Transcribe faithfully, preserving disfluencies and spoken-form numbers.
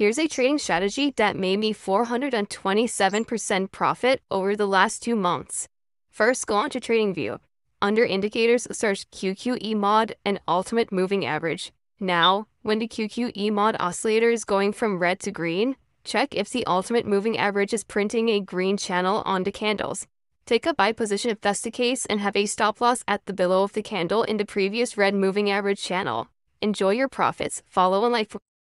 Here's a trading strategy that made me four hundred twenty-seven percent profit over the last two months. First, go on to TradingView. Under Indicators, search Q Q E Mod and Ultimate Moving Average. Now, when the Q Q E Mod oscillator is going from red to green, check if the Ultimate Moving Average is printing a green channel on the candles. Take a buy position if that's the case and have a stop loss at the below of the candle in the previous red moving average channel. Enjoy your profits. Follow and like for